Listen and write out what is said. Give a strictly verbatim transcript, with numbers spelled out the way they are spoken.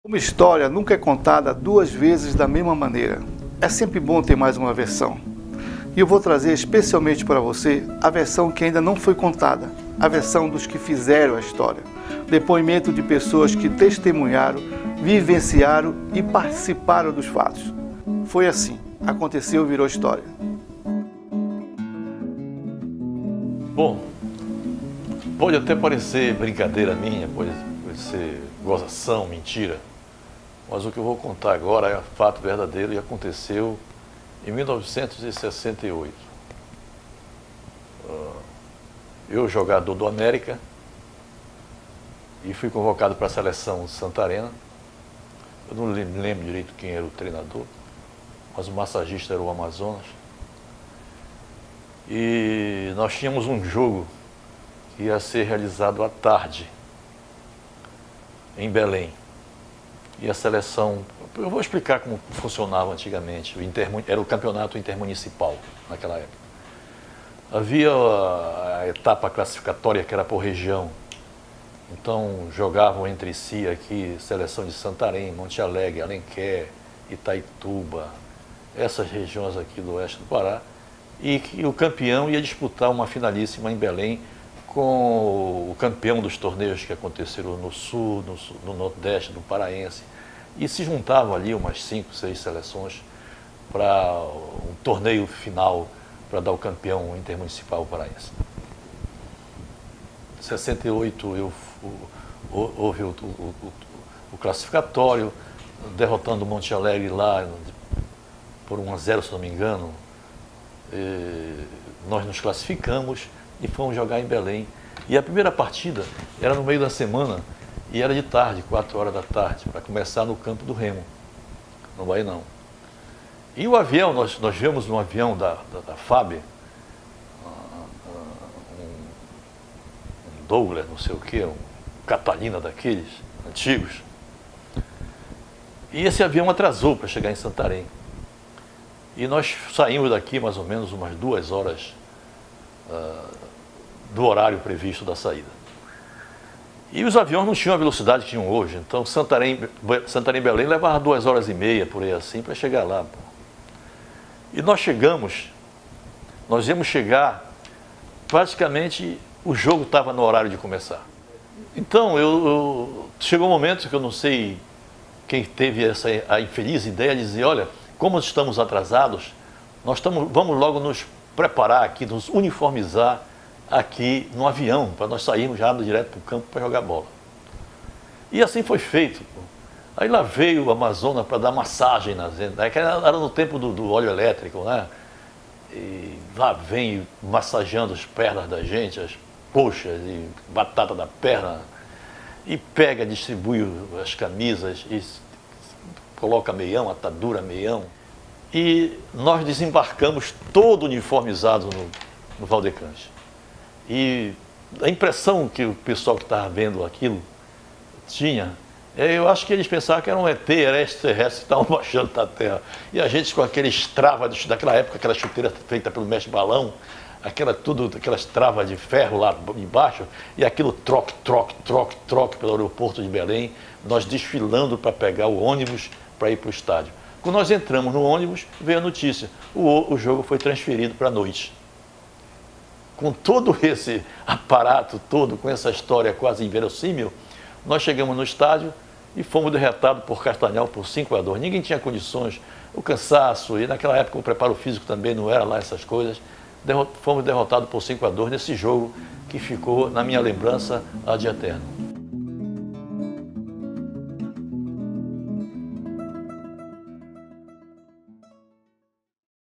Uma história nunca é contada duas vezes da mesma maneira. É sempre bom ter mais uma versão. E eu vou trazer especialmente para você a versão que ainda não foi contada, a versão dos que fizeram a história. Depoimento de pessoas que testemunharam, vivenciaram e participaram dos fatos. Foi assim, aconteceu, virou história. Bom, pode até parecer brincadeira minha, pode, pode ser gozação, mentira, mas o que eu vou contar agora é fato verdadeiro e aconteceu em mil novecentos e sessenta e oito. Eu, jogador do América, e fui convocado para a seleção santarena. Eu não lembro direito quem era o treinador, mas o massagista era o Amazonas. E nós tínhamos um jogo que ia ser realizado à tarde, em Belém. E a seleção, eu vou explicar como funcionava antigamente, o intermu, era o campeonato intermunicipal naquela época. Havia a, a etapa classificatória que era por região, então jogavam entre si aqui seleção de Santarém, Monte Alegre, Alenquer, Itaituba, essas regiões aqui do oeste do Pará, e que o campeão ia disputar uma finalíssima em Belém com o campeão dos torneios que aconteceram no sul, no, sul, no nordeste do Paraense, e se juntavam ali umas cinco, seis seleções para um torneio final para dar o campeão intermunicipal paraense. Em sessenta e oito eu, o, houve o, o, o, o classificatório, derrotando o Monte Alegre lá por um a zero, se não me engano. E nós nos classificamos e fomos jogar em Belém. E a primeira partida era no meio da semana e era de tarde, quatro horas da tarde, para começar no campo do Remo, no Bainão. E o avião, nós, nós vimos um avião da, da, da F A B, um, um Douglas, não sei o quê, um Catalina daqueles antigos. E esse avião atrasou para chegar em Santarém. E nós saímos daqui mais ou menos umas duas horas uh, do horário previsto da saída. E os aviões não tinham a velocidade que tinham hoje, então Santarém, Santarém Belém levava duas horas e meia, por aí assim, para chegar lá. Pô. E nós chegamos, nós íamos chegar, praticamente o jogo estava no horário de começar. Então, eu, eu, chegou um momento que eu não sei quem teve essa a infeliz ideia de dizer, olha, como estamos atrasados, nós estamos, vamos logo nos preparar aqui, nos uniformizar aqui no avião, para nós sairmos já direto para o campo para jogar bola. E assim foi feito. Pô. Aí lá veio o Amazonas para dar massagem nas vendas, era no tempo do, do óleo elétrico, né? E lá vem massageando as pernas da gente, as coxas e batata da perna, e pega, distribui as camisas e coloca meião, atadura meião. E nós desembarcamos todo uniformizado no, no Valdecante. E a impressão que o pessoal que estava vendo aquilo tinha, eu acho que eles pensavam que era um E T, era extraterrestre que estavam baixando da Terra. E a gente com aqueles travas daquela época, aquela chuteira feita pelo mestre balão, aquela, tudo, aquelas travas de ferro lá embaixo, e aquilo troque, troque, troque, troque pelo aeroporto de Belém, nós desfilando para pegar o ônibus para ir para o estádio. Quando nós entramos no ônibus, veio a notícia, o, o jogo foi transferido para a noite. Com todo esse aparato todo, com essa história quase inverossímil, nós chegamos no estádio e fomos derrotados por Castanhal por cinco a dois. Ninguém tinha condições, o cansaço, e naquela época o preparo físico também não era lá essas coisas. Derrot, fomos derrotados por cinco a dois nesse jogo que ficou na minha lembrança ad eterno.